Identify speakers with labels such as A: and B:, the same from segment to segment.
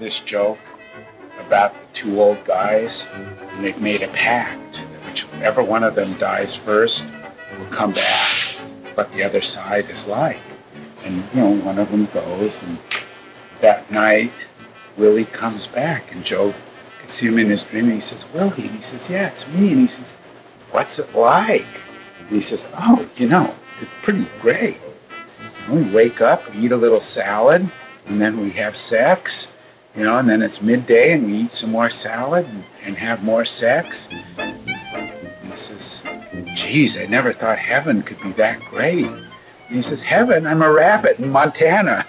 A: this joke about the two old guys, and they've made a pact that whichever one of them dies first will come back what the other side is like. And, one of them goes, and that night, Willie comes back, and Joe can see him in his dream, and he says, Willie, and he says, yeah, it's me, and he says, what's it like? And he says, oh, it's pretty great. We wake up, we eat a little salad, and then we have sex, and then it's midday, and we eat some more salad and have more sex. And he says, geez, I never thought heaven could be that great. And he says, heaven? I'm a rabbit in Montana.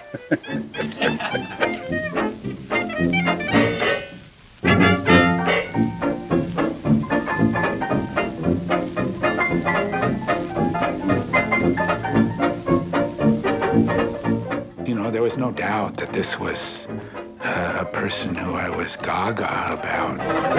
A: There was no doubt that this was a person who I was gaga about.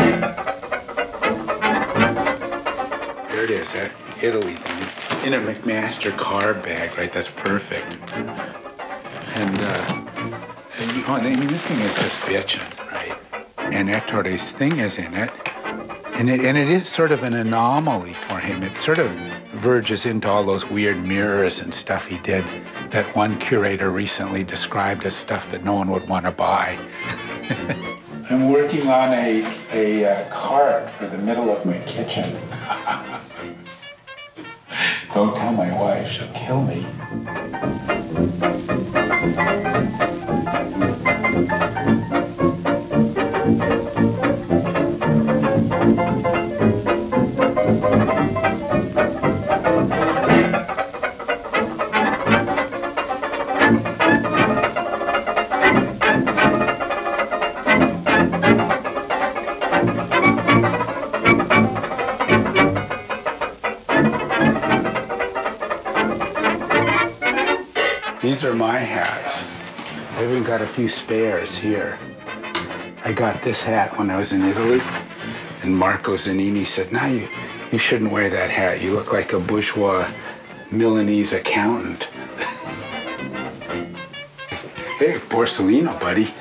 A: There it is, that Italy thing, in a McMaster carb bag, right? That's perfect. And the thing is just bitching, right? And Ettores' thing is in it. And it is sort of an anomaly for him. It sort of verges into all those weird mirrors and stuff he did that one curator recently described as stuff that no one would want to buy. I'm working on a cart for the middle of my kitchen. Don't tell my wife, she'll kill me. These are my hats. I even got a few spares here. I got this hat when I was in Italy, and Marco Zanini said, no, you shouldn't wear that hat. You look like a bourgeois Milanese accountant. Hey, Borsellino, buddy.